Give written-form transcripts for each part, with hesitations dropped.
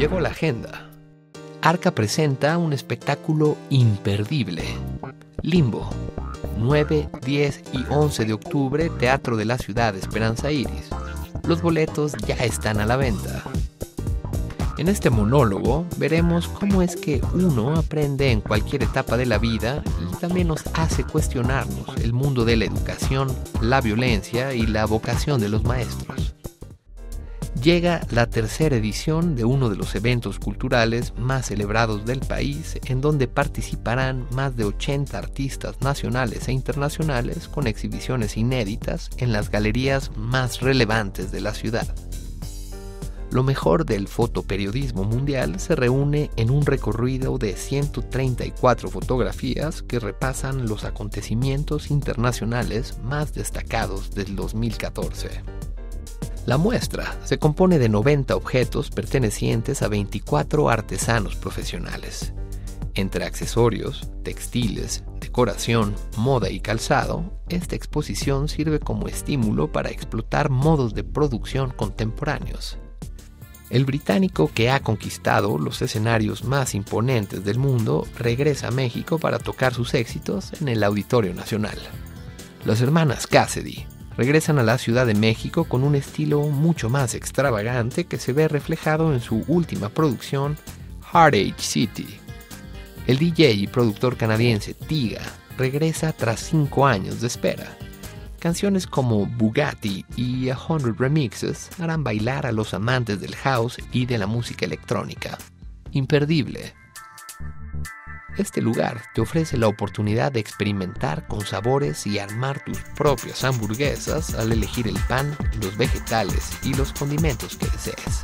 Llegó la agenda. Arca presenta un espectáculo imperdible. Limbo. 9, 10 y 11 de octubre, Teatro de la Ciudad, Esperanza Iris. Los boletos ya están a la venta. En este monólogo veremos cómo es que uno aprende en cualquier etapa de la vida y también nos hace cuestionarnos el mundo de la educación, la violencia y la vocación de los maestros. Llega la tercera edición de uno de los eventos culturales más celebrados del país, en donde participarán más de 80 artistas nacionales e internacionales con exhibiciones inéditas en las galerías más relevantes de la ciudad. Lo mejor del fotoperiodismo mundial se reúne en un recorrido de 134 fotografías que repasan los acontecimientos internacionales más destacados del 2014. La muestra se compone de 90 objetos pertenecientes a 24 artesanos profesionales. Entre accesorios, textiles, decoración, moda y calzado, esta exposición sirve como estímulo para explotar modos de producción contemporáneos. El británico que ha conquistado los escenarios más imponentes del mundo regresa a México para tocar sus éxitos en el Auditorio Nacional. Las hermanas Cassidy regresan a la Ciudad de México con un estilo mucho más extravagante que se ve reflejado en su última producción, Hard Age City. El DJ y productor canadiense Tiga regresa tras 5 años de espera. Canciones como Bugatti y 100 Remixes harán bailar a los amantes del house y de la música electrónica. Imperdible. Este lugar te ofrece la oportunidad de experimentar con sabores y armar tus propias hamburguesas al elegir el pan, los vegetales y los condimentos que desees.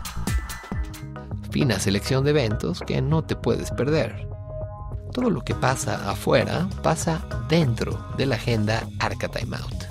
Fina selección de eventos que no te puedes perder. Todo lo que pasa afuera pasa dentro de la agenda Arca Time Out.